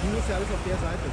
Kino ist ja alles auf der Seite.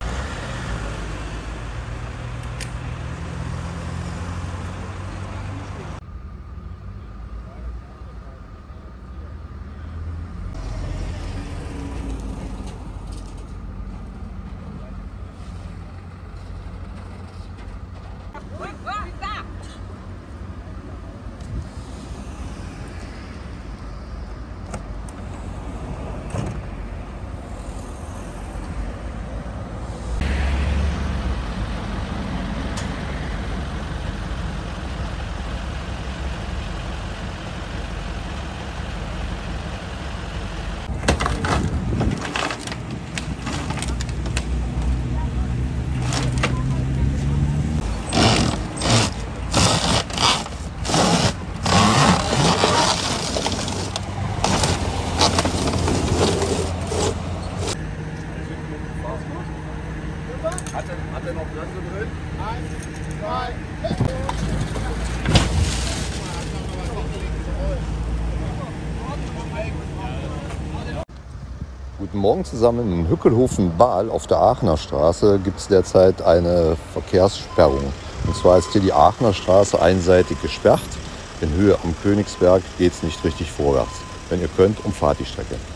Hat er noch Bremse drin? 1, 2, Guten Morgen zusammen. In Hückelhofen-Bahl auf der Aachener Straße gibt es derzeit eine Verkehrssperrung. Und zwar ist hier die Aachener Straße einseitig gesperrt. In Höhe am Königsberg geht es nicht richtig vorwärts. Wenn ihr könnt, umfahrt die Strecke.